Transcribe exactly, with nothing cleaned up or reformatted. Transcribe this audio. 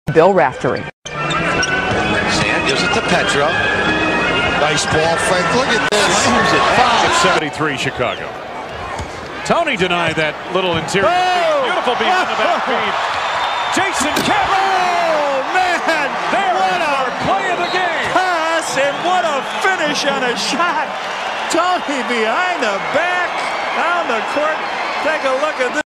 Bill Raftery. Sand gives it to Petro. Nice ball, Frank. Look at this. It's seventy-three Chicago. Tony denied that little interior. Oh! Beautiful beat on the back feed. Jason Kidd. Oh, man. There what is a our play of the game. Pass, and what a finish on a shot. Tony behind the back, down the court. Take a look at this.